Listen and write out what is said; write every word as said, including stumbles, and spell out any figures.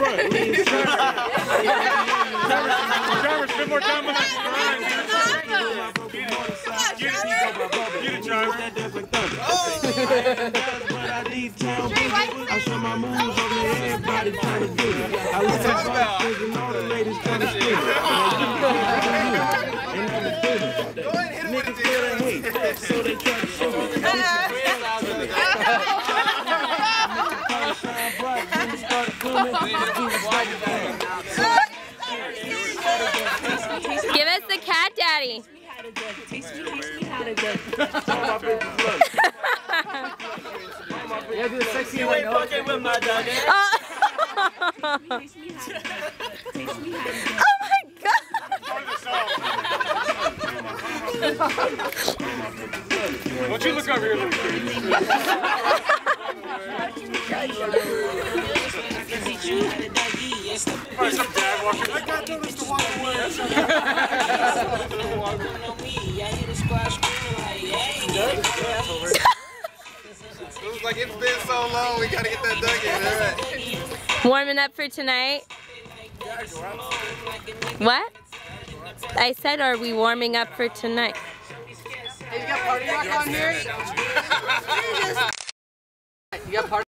front. Trevor, spend more time on that. Get it, Trevor. I show my moves over there, everybody trying to do it. I look at boxes and all the ladies trying to spin it. Niggas feel the hate, so they try to show me. Give us the cat daddy. Yeah, do the sexy you ain't fucking with my dog. Oh. Oh my god. Don't you look over here. I got noticed to walk away. It was like it's been so long, we gotta get that dug in, right? Warming up for tonight. What? I said, are we warming up for tonight? Hey, you got party rock on here? You got party